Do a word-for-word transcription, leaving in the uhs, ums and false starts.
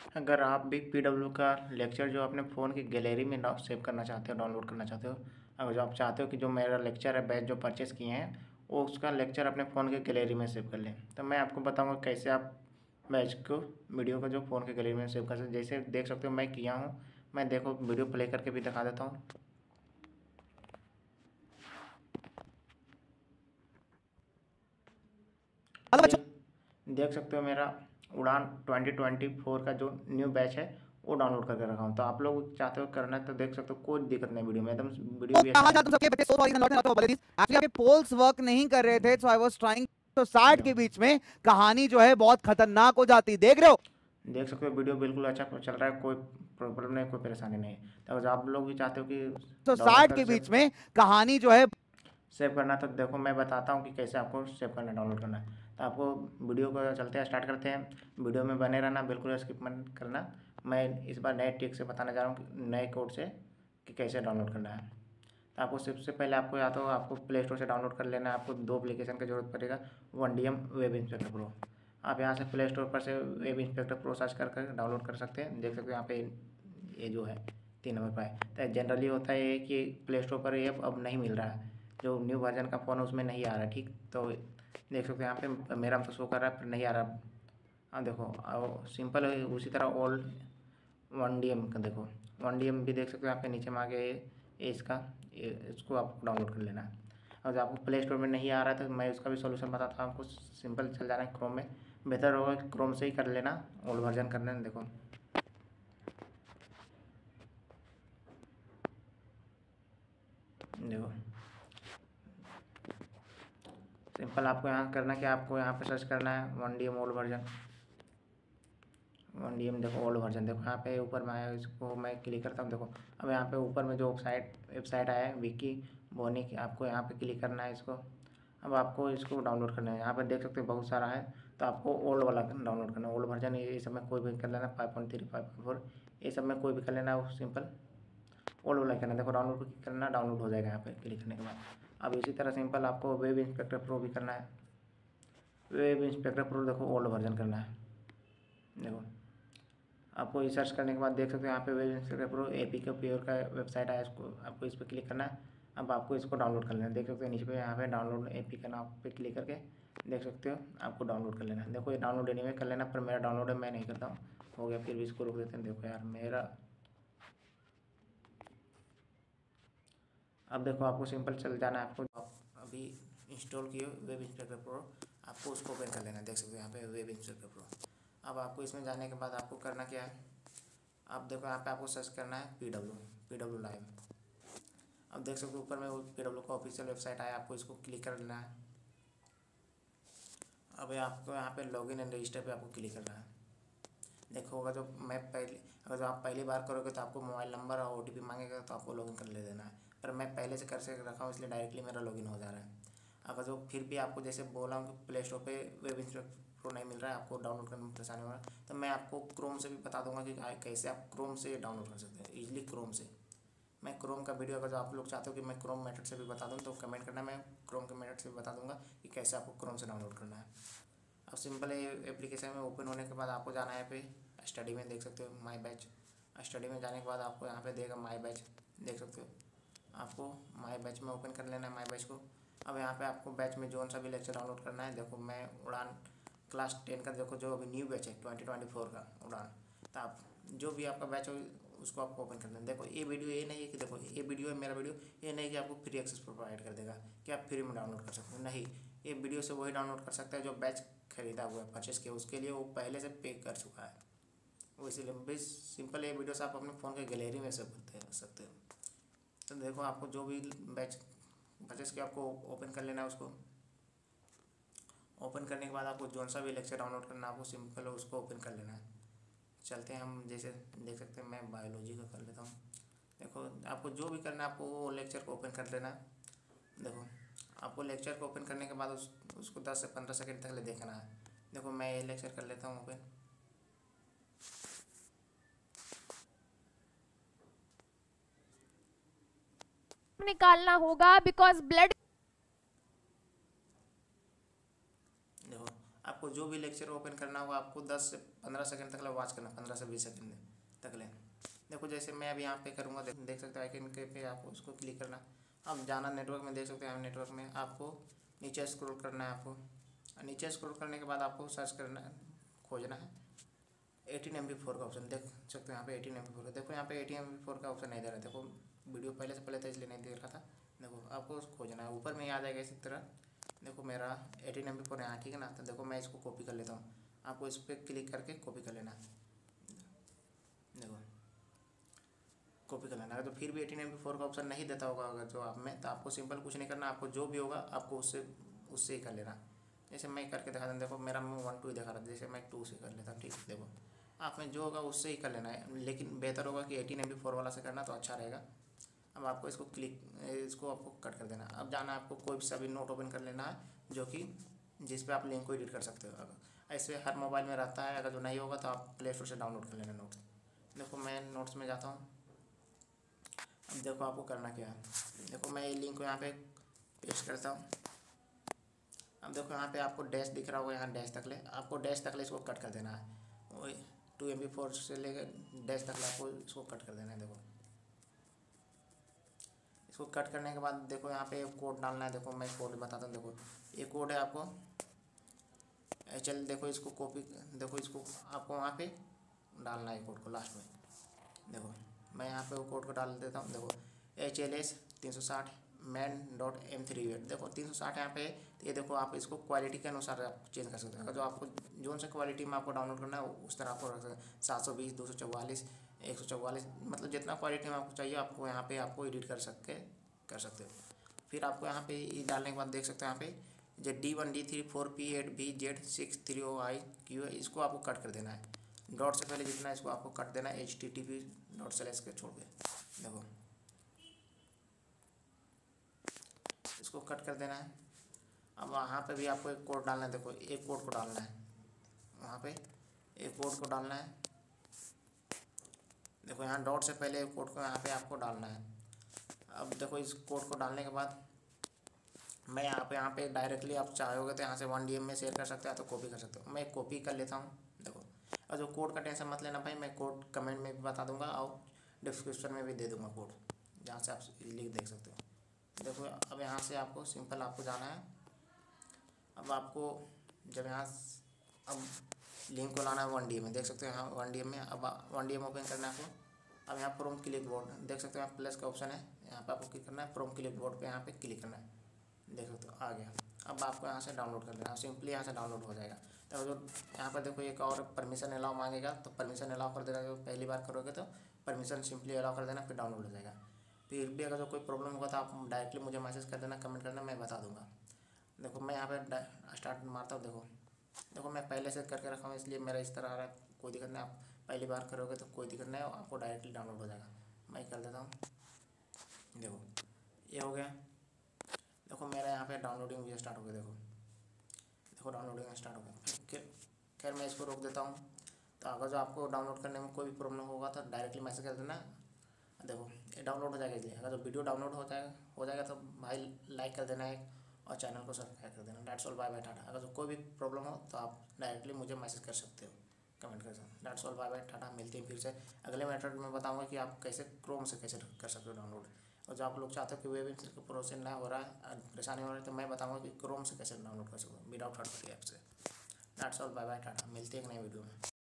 अगर आप भी पीडब्ल्यू का लेक्चर जो अपने फ़ोन की गैलरी में ना सेव करना चाहते हो, डाउनलोड करना चाहते हो, अगर जो आप चाहते हो कि जो मेरा लेक्चर है, बैच जो परचेस किए हैं, वो उसका लेक्चर अपने फ़ोन की गैलरी में सेव कर लें, तो मैं आपको बताऊंगा कैसे आप बैच को वीडियो को जो फ़ोन की गैलरी में सेव कर सकते। जैसे देख सकते हो मैं किया हूँ, मैं देखो वीडियो प्ले करके भी दिखा देता हूँ। देख देख सकते हो मेरा उड़ान ट्वेंटी ट्वेंटी फोर का जो न्यू बैच है वो डाउनलोड करके रखा हूँ। तो आप लोग चाहते हो करना है तो देख सकते हो, कोई दिक्कत नहीं, वीडियो में एकदम वीडियो भी अच्छा कहाँ है। जा तुम सबके बच्चे सो sorry not not apologies actually आपके पोल्स वर्क नहीं कर रहे थे, सो आई वाज ट्राइंग। तो साठ के बीच में कहानी जो है बहुत खतरनाक हो जाती, देख रहे हो? देख सकते हो वीडियो बिल्कुल अच्छा चल रहा है, कोई प्रॉब्लम नहीं, कोई परेशानी नहीं। तो अगर आप लोग भी चाहते हो कि तो डाउनलोड साठ कर के सेव बीच में कहानी जो है सेव करना, तो देखो मैं बताता हूँ कि कैसे आपको सेव करना, डाउनलोड करना है। तो आपको वीडियो को चलते हैं, स्टार्ट करते हैं। वीडियो में बने रहना, बिल्कुल स्किप मत करना। मैं इस बार नए ट्रिक से बताने जा रहा हूँ कि नए कोड से कि कैसे डाउनलोड करना है। तो आपको सबसे पहले आपको या तो आपको प्ले स्टोर से डाउनलोड कर लेना है। आपको दो एप्लीकेशन की जरूरत पड़ेगा, one D M web inspector pro. आप यहाँ से प्ले स्टोर पर से वेब इंस्पेक्टर प्रो सर्च कर कर डाउनलोड कर सकते हैं। देख सकते हो यहाँ पे ये जो है तीन नंबर पर है। तो जनरली होता है कि प्ले स्टोर पर ये अब नहीं मिल रहा है, जो न्यू वर्जन का फ़ोन है उसमें नहीं आ रहा है, ठीक। तो देख सकते हो यहाँ पे मेरा तो शो कर रहा है पर नहीं आ रहा। हाँ देखो सिंपल है, उसी तरह ओल्ड वन डी एम का देखो, वन डी एम भी देख सकते हो यहाँ पे नीचे में आ गया ये इसका, ये इसको आपको डाउनलोड कर लेना है। और जब आपको प्ले स्टोर में नहीं आ रहा है तो मैं उसका भी सोल्यूशन बताता हूँ आपको। सिंपल चल जाना है क्रोम में, बेहतर होगा क्रोम से ही कर लेना, ओल्ड वर्जन कर लेना। देखो देखो सिंपल आपको यहाँ करना क्या, आपको यहाँ पे सर्च करना है one D M old version, one D M देखो ओल्ड वर्जन। देखो यहाँ पे ऊपर में आया, इसको मैं क्लिक करता हूँ। देखो अब यहाँ पे ऊपर में जो वेबसाइट वेबसाइट आया है विकी बोनी की, आपको यहाँ पे क्लिक करना है इसको। अब आपको इसको डाउनलोड करना है, यहाँ पे देख सकते हो बहुत सारा है। तो आपको ओल्ड वाला डाउनलोड करना है, ओल्ड वर्जन। ये सब में कोई भी कर लेना, five point three five point four ये सब में कोई भी कर लेना, सिंपल ओल्ड वाला करना। देखो डाउनलोड को क्लिक करना, डाउनलोड हो जाएगा यहाँ पे क्लिक करने के बाद। अब इसी तरह सिंपल आपको वेब इंस्पेक्टर प्रो भी करना है। वेब इंस्पेक्टर प्रो देखो ओल्ड वर्जन करना है। देखो आपको ये सर्च करने के बाद देख सकते हो यहाँ पे web inspector pro A P K pure का वेबसाइट आया, इसको आपको इस पर क्लिक करना है। अब आपको इसको डाउनलोड कर लेना है। देख सकते हो नीचे पे यहाँ पे डाउनलोड ए पी के नाम पे क्लिक करके देख सकते हो आपको डाउनलोड कर लेना है। देखो ये डाउनलोड एनीवे कर लेना, पर मेरा डाउनलोड है मैं नहीं करता हूँ, हो गया फिर भी इसको रोक देते हैं। देखो यार मेरा, अब देखो आपको सिंपल चल जाना है। आपको आप अभी इंस्टॉल किए वेब इंस्पेक्टर प्रो, आपको उसको ओपन कर लेना है। देख सकते हो यहाँ पे वेब इंस्पेक्टर प्रो। अब आपको इसमें जाने के बाद आपको करना क्या है, आप देखो यहाँ पे आपको सर्च करना है P W P W live. अब देख सकते हो ऊपर में पी डब्ल्यू का ऑफिशियल वेबसाइट आया, आपको इसको क्लिक कर लेना है। अब आपको यहाँ पे लॉगिन एंड रजिस्टर पे आपको क्लिक करना है। देखो होगा जो मैं पहले, अगर जो आप पहली बार करोगे तो आपको मोबाइल नंबर और ओ टी पी मांगेगा, तो आपको लॉगिन कर ले देना है। पर मैं पहले से कर से रखा हूँ इसलिए डायरेक्टली मेरा लॉगिन हो जा रहा है। अगर जो फिर भी आपको जैसे बोला हूँ कि प्ले स्टोर पे वेब इंस्पेक्टर प्रो नहीं मिल रहा है, आपको डाउनलोड करने में परेशानी हो रहा है, तो मैं आपको क्रोम से भी बता दूंगा कि कैसे आप क्रोम से डाउनलोड कर सकते हैं ईजिली क्रोम से। मैं क्रोम का वीडियो अगर जो आप लोग चाहते हो कि मैं क्रोम मेथड से भी बता दूँ तो कमेंट करना, मैं क्रोम के मेथड से भी बता दूंगा कि कैसे आपको क्रोम से डाउनलोड करना है। अब सिंपल है एप्लीकेशन में ओपन होने के बाद आपको जाना है पे स्टडी में, देख सकते हो माई बैच। स्टडी में जाने के बाद आपको यहाँ पे देगा माई बैच, देख सकते हो आपको माई बैच में ओपन कर लेना है माई बैच को। अब यहाँ पे आपको बैच में जोन सा भी लेक्चर डाउनलोड करना है। देखो मैं उड़ान क्लास टेन का, देखो जो अभी न्यू बैच है ट्वेंटी ट्वेंटी फोर का उड़ान, तो आप जो भी आपका बैच हो उसको आपको ओपन कर लेना। देखो ये वीडियो ये नहीं है कि देखो ये वीडियो है मेरा वीडियो, ये नहीं कि आपको फ्री एक्सेस प्रोवाइड कर देगा कि आप फ्री में डाउनलोड कर सकते हो, नहीं। ये वीडियो से वही डाउनलोड कर सकता है जो बैच खरीदा हुआ है, परचेस किया, उसके लिए वो पहले से पे कर चुका है वो, इसीलिए बस सिंपल ये वीडियोस आप अपने फ़ोन के गैलरी में सेव करते सकते हो। तो देखो आपको जो भी बैच परचेस किया आपको ओपन कर लेना है। उसको ओपन करने के बाद आपको जौन सा भी लेक्चर डाउनलोड करना है आपको सिंपल उसको ओपन कर लेना है। चलते हैं हम, जैसे देख सकते हैं मैं बायोलॉजी का कर लेता हूँ। देखो आपको जो भी करना है आपको वो लेक्चर को ओपन कर लेना है। देखो आपको लेक्चर को ओपन करने के बाद उस उसको दस से पंद्रह सेकंड तक ले देखना है। देखो मैं ये लेक्चर कर लेता हूँ ओपन। निकालना होगा बिकॉज ब्लड, देखो आपको आपको जो भी लेक्चर ओपन करना होगा आपको दस से पंद्रह सेकंड तक वॉच करना, पंद्रह से बीस सेकंड तक ले। देखो जैसे मैं अभी यहाँ पे करूँगा, देख सकते हो आइकन के पे आपको उसको क्लिक करना। अब जाना नेटवर्क में, देख सकते हैं नेटवर्क में आपको नीचे स्क्रॉल करना है। आपको नीचे स्क्रॉल करने के बाद आपको सर्च करना है, खोजना है एटीन एम बी फोर का ऑप्शन। देख सकते हो यहाँ पे एटीन एम बी फोर। देखो यहाँ पे एटीन एम बी फोर का ऑप्शन नहीं दे रहा है। देखो वीडियो पहले से पहले था इसलिए नहीं दे रहा था। देखो आपको खोजना है, ऊपर में ही आ जाएगा इसी तरह। देखो मेरा एटीन एम बी फोर यहाँ, ठीक है ना। तो देखो मैं इसको कॉपी कर लेता हूँ, आपको इस पर क्लिक करके कॉपी कर लेना। देखो कॉपी कर लेना। अगर तो फिर भी एटीन एम बी फोर का ऑप्शन नहीं देता होगा अगर जो आप में, तो आपको सिंपल कुछ नहीं करना, आपको जो भी होगा आपको उससे उससे ही कर लेना। जैसे मैं करके दिखा दूँ, देखो मेरा मैं वन टू ही दिखा रहा था, जैसे मैं टू से कर लेता हूँ, ठीक है। देखो आप में जो होगा उससे ही कर लेना है, लेकिन बेहतर होगा कि एटीन एम बी फोर वाला से करना तो अच्छा रहेगा। अब आपको इसको क्लिक इसको आपको कट कर देना। अब जाना आपको कोई सा भी नोट ओपन कर लेना है जो कि जिस पे आप लिंक को एडिट कर सकते हो। अगर ऐसे हर मोबाइल में रहता है, अगर जो नहीं होगा तो आप प्ले स्टोर से डाउनलोड कर लेना नोट्स। देखो मैं नोट्स में जाता हूँ। अब देखो आपको करना क्या है, देखो मैं ये लिंक को यहाँ पे पेस्ट करता हूँ। अब देखो यहाँ पे आपको डैश दिख रहा होगा, यहाँ डैश तक ले, आपको डैश तक ले इसको कट कर देना है। वही टू एम बी फोर से लेकर डैश तक ले आपको इसको कट कर देना है। देखो इसको कट करने के बाद देखो यहाँ पे कोड डालना है। देखो मैं कोड बताता हूँ। देखो ये कोड है आपको चल, देखो इसको कॉपी, देखो इसको आपको वहाँ पे डालना है कोड को लास्ट में। देखो मैं यहाँ पे वो कोड को डाल देता हूँ। देखो एच एल एस तीन सौ साठ man dot M three weight. देखो तीन सौ साठ यहाँ पे, तो ये देखो आप इसको क्वालिटी के अनुसार आप चेंज कर सकते हैं। अगर जो आपको जो सा क्वालिटी में आपको डाउनलोड करना है उस तरह आपको रख सकते हैं। सात सौ बीस, दो सौ चौवालीस, एक सौ चौवालीस, मतलब जितना क्वालिटी में आपको चाहिए आपको यहाँ पे आपको एडिट कर सकते कर सकते हो। फिर आपको यहाँ पे डालने के बाद देख सकते हो यहाँ पे जो D one D three four P eight B Z six three O I Q है, इसको आपको कट कर देना है। डॉट से पहले जितना इसको आपको कट देना है, H T T P dot slash के छोड़ के। देखो इसको कट कर देना है। अब वहाँ पे भी आपको एक कोड डालना है। देखो एक कोड को डालना है, वहाँ पे एक कोड को डालना है। देखो यहाँ डॉट से पहले एक कोड को यहाँ पे आपको डालना है। अब देखो इस कोड को डालने के बाद मैं यहाँ पे यहाँ पे डायरेक्टली आप चाहोगे तो यहाँ से वन डी एम में शेयर कर सकते हो, तो कॉपी कर सकते हो। मैं कॉपी कर लेता हूँ। देखो और जो कोड का टेंशन मत लेना भाई, मैं कोड कमेंट में भी बता दूंगा और डिस्क्रिप्शन में भी दे दूंगा कोड, जहाँ से आप लिख देख सकते हो। देखो अब यहाँ से आपको सिंपल आपको जाना है। अब आपको जब यहाँ अब लिंक को लाना है वन डी एम में, देख सकते हो यहाँ वन डी एम में। अब वन डी एम ओपन करना है आपको। अब यहाँ फ्रॉम क्लिक बोर्ड देख सकते हो, यहाँ प्लस का ऑप्शन है, यहाँ पे आपको क्लिक करना है। फ्रॉम क्लिक बोर्ड पे यहाँ पे क्लिक करना है, देख सकते हो आ गया। अब आपको यहाँ से डाउनलोड कर लेना है, सिंपली यहाँ से डाउनलोड हो जाएगा। तो जो यहाँ पर देखो एक और परमिशन अलाउ मांगेगा, तो परमिशन अलाउ कर देना। जो पहली बार करोगे तो परमिशन सिंपली अलाउ कर देना, फिर डाउनलोड हो जाएगा। फिर भी अगर जो कोई प्रॉब्लम होगा तो आप डायरेक्टली मुझे मैसेज कर देना, कमेंट करना, मैं बता दूंगा। देखो मैं यहाँ पे स्टार्ट मारता हूँ। देखो देखो मैं पहले से करके रखा हूँ इसलिए मेरा इस तरह आ रहा है, कोई दिक्कत नहीं। आप पहली बार करोगे तो कोई दिक्कत नहीं है, आपको डायरेक्टली डाउनलोड हो जाएगा। मैं कर देता हूँ। देखो ये हो गया। देखो मेरा यहाँ पे डाउनलोडिंग भी स्टार्ट हो गया। देखो देखो डाउनलोडिंग स्टार्ट हो गया। खैर मैं इसको रोक देता हूँ। तो अगर जो आपको डाउनलोड करने में कोई भी प्रॉब्लम होगा तो डायरेक्टली मैसेज कर देना। देखो ये डाउनलोड हो जाएगा। इसलिए अगर जो वीडियो डाउनलोड हो जाएगा हो जाएगा तो भाई लाइक कर देना एक, और चैनल को सब्सक्राइब कर देना। That's all, bye bye tata. अगर जो कोई भी प्रॉब्लम हो तो आप डायरेक्टली मुझे मैसेज कर सकते हो, कमेंट कर सकते हो। That's all, bye bye tata. मिलते हैं फिर से अगले मेथड में, बताऊँगा कि आप कैसे क्रोम से कैसे कर सकते हो डाउनलोड। और जो आप लोग चाहते हो कि वेब इंस्टॉल का प्रोसेस ना हो रहा है, परेशानी हो रही है, तो मैं बताऊँगा कि क्रोम से कैसे डाउनलोड कर सकते हो विदाउट थर्ड पार्टी ऐप से। That's all, bye bye tata. मिलते हैं एक नए वीडियो में।